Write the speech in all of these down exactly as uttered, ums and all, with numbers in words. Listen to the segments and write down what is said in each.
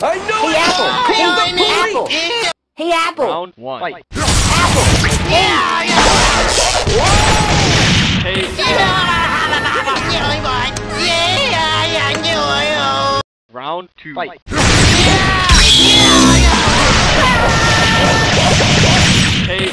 I know Hey, it! Apple! Call the Hey, police! Apple! Hey, Apple! Round one. Fight. Apple! Hey! Hey. Round two. Fight. Hey.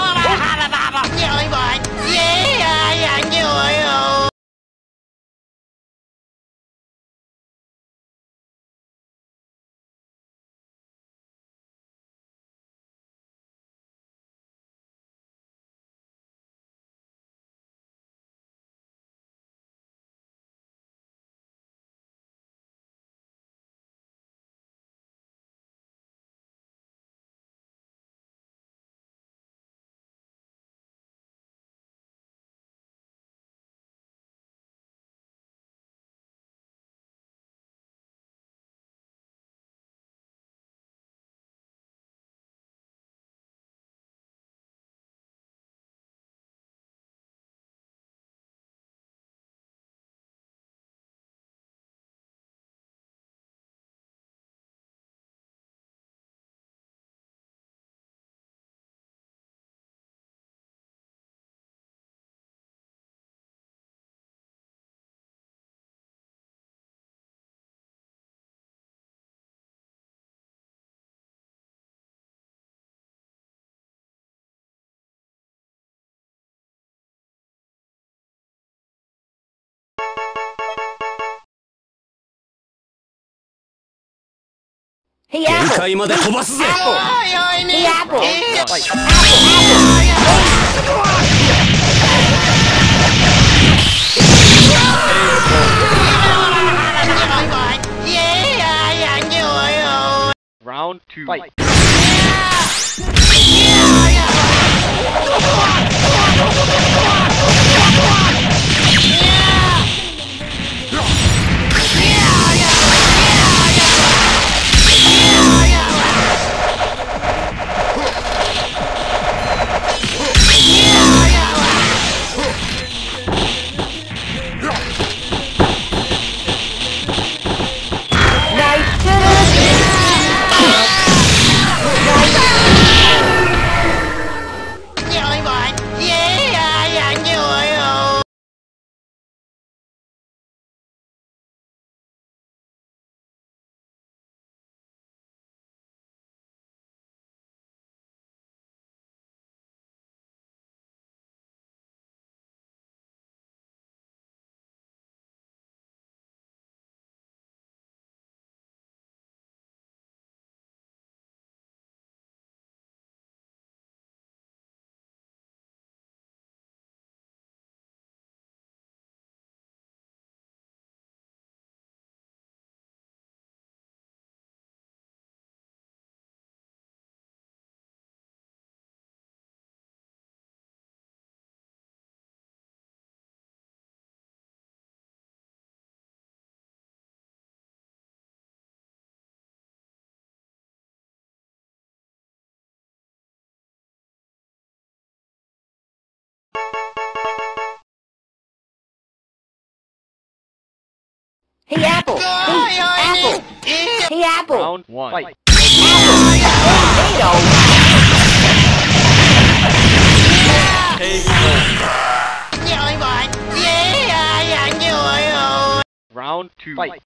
Hey, Apple! 限界まで飛ばすぜ Apple! Hey, Apple! Fight. Round two. Fight. Hey, Apple! Hey, Apple! Hey, Apple! Round one. Fight. Hey. Round two. Fight.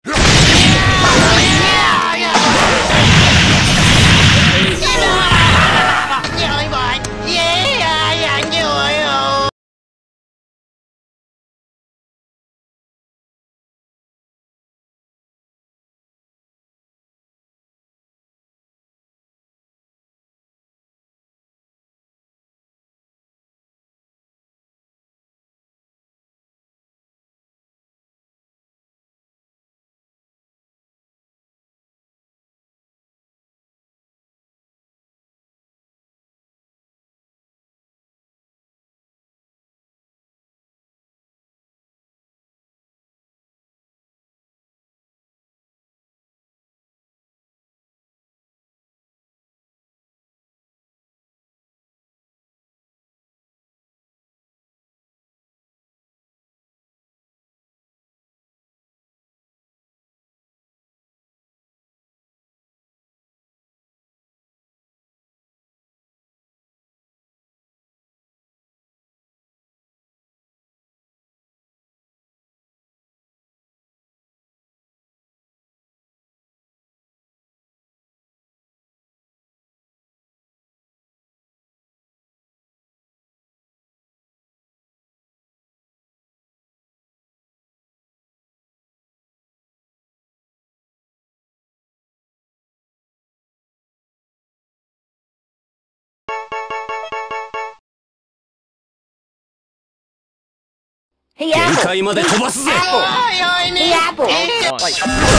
Hey, 限 Apple. 界まで飛ばすぜ。 Hey, Apple. Round one. Fight.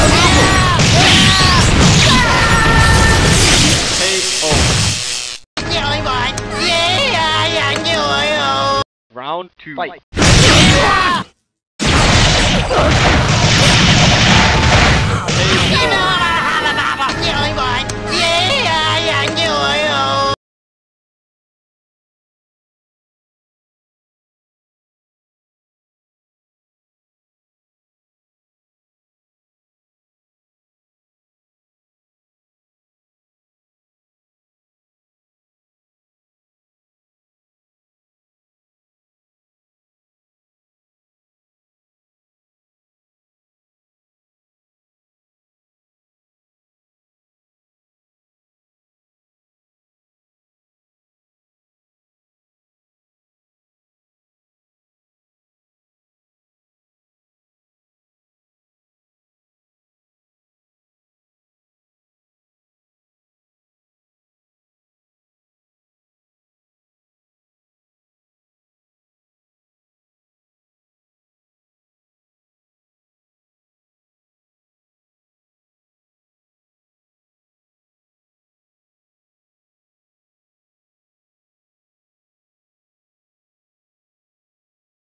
K O. Rồi bạn. Yeah, dạ rồi. Round two. Fight. Yeah.